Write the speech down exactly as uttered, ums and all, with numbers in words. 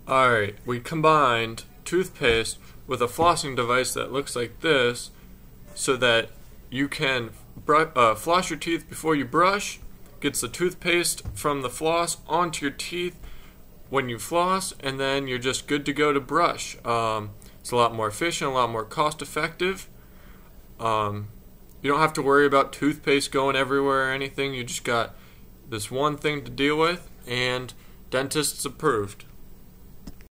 Alright, we combined toothpaste with a flossing device that looks like this so that you can br uh, floss your teeth before you brush, gets the toothpaste from the floss onto your teeth when you floss, and then you're just good to go to brush. Um, it's a lot more efficient, a lot more cost effective. Um, you don't have to worry about toothpaste going everywhere or anything. You just got this one thing to deal with, and dentists approved.